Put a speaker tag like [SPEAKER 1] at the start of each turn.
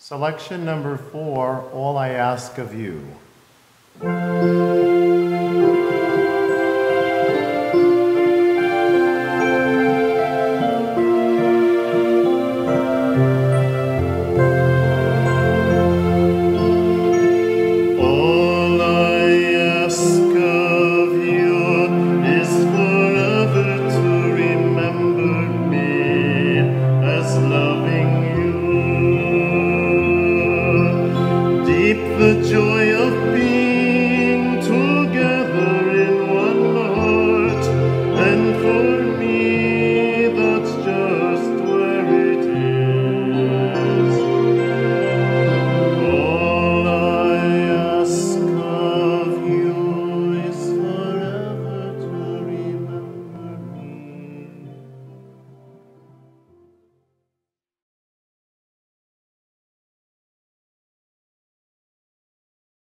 [SPEAKER 1] Selection number 4, All I Ask of You.
[SPEAKER 2] All I ask of you is forever to remember me as loving you. Deep the joy